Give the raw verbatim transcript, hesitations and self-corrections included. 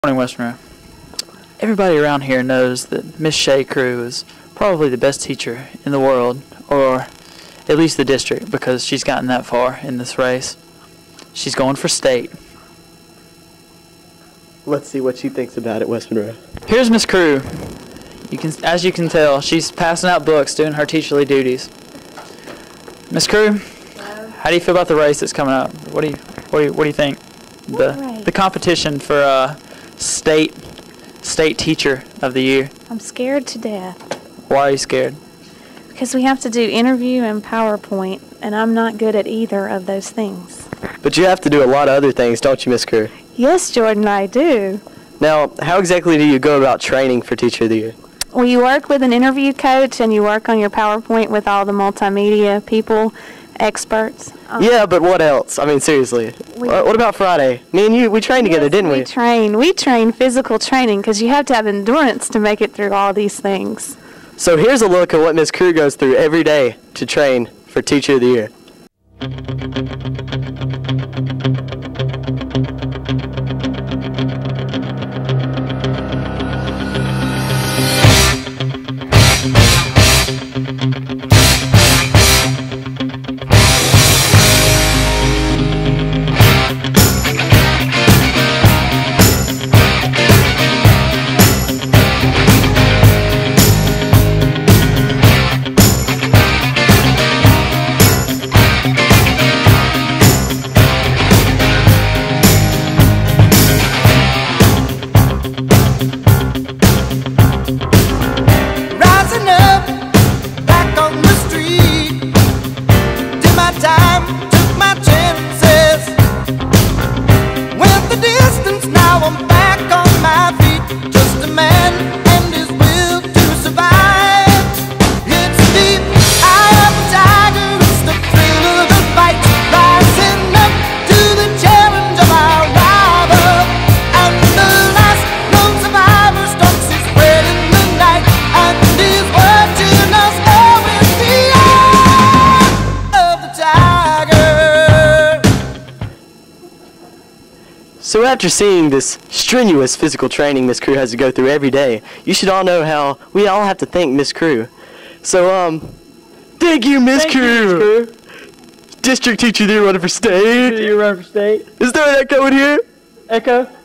Morning, West Monroe. Everybody around here knows that Miss Shea Crew is probably the best teacher in the world, or at least the district, because she's gotten that far in this race. She's going for state. Let's see what she thinks about it, West Monroe. Here's Miss Crew. You can, as you can tell, she's passing out books, doing her teacherly duties. Miss Crew, how do you feel about the race that's coming up? What do you, what do you, what do you think? The the competition for uh, state state teacher of the year. I'm scared to death. Why are you scared? Because we have to do interview and PowerPoint, and I'm not good at either of those things. But you have to do a lot of other things, don't you, Miss Crew? Yes, Jordan, I do. Now, how exactly do you go about training for Teacher of the Year? Well, you work with an interview coach, and you work on your PowerPoint with all the multimedia people, experts. Um, yeah, but what else? I mean, seriously. We, what, what about Friday? Me and you, we trained yes, together, didn't we? We train. We train physical training because you have to have endurance to make it through all these things. So here's a look at what Miss Crew goes through every day to train for Teacher of the Year. So after seeing this strenuous physical training Miss Crew has to go through every day, you should all know how we all have to thank Miss Crew. So, um, thank you, Miss Crew. Crew. District Teacher of the Year running for state. You running for state? Is there an echo in here? Echo?